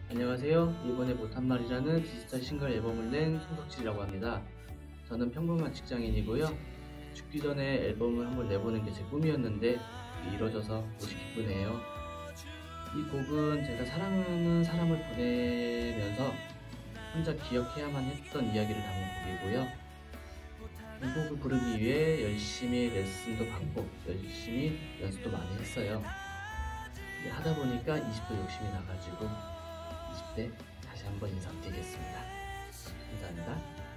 안녕하세요. 이번에 못한말이라는 디지털 싱글 앨범을 낸 손석칠이라고 합니다. 저는 평범한 직장인이고요. 죽기 전에 앨범을 한번 내보는 게 제 꿈이었는데 그게 이루어져서 무지 기쁘네요. 이 곡은 제가 사랑하는 사람을 보내면서 혼자 기억해야만 했던 이야기를 담은 곡이고요. 이 곡을 부르기 위해 열심히 레슨도 받고 열심히 연습도 많이 했어요. 하다 보니까 20대 욕심이 나가지고 20대 다시 한번 인사드리겠습니다. 감사합니다.